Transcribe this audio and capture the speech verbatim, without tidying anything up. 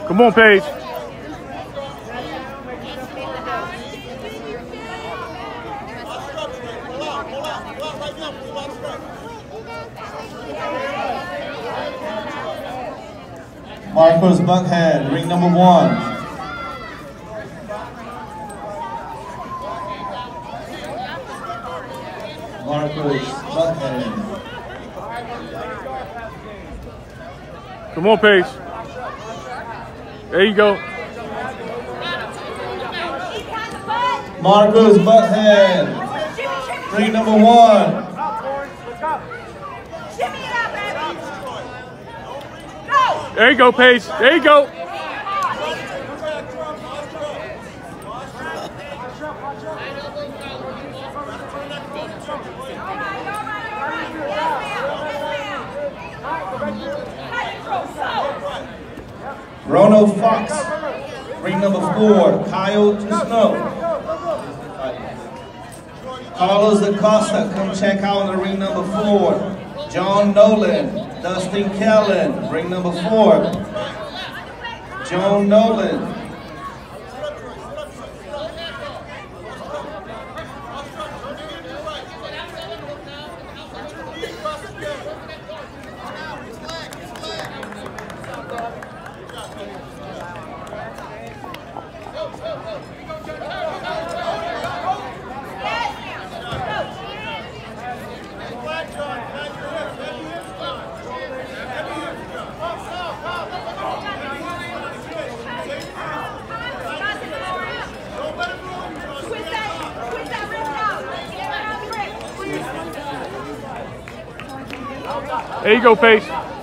Come on, Paige. Marcus Buckhead, ring number one. Marcus Buckhead. Come on, Paige. There you go. Marcus Buckhead, ring number one. There you go, Paige. There you go. Ronald Fox, ring number four. Kyle Snow. Carlos Acosta, come check out the ring number four. John Nolan, Dustin Kellen, ring number four. John Nolan. There you go, Paige.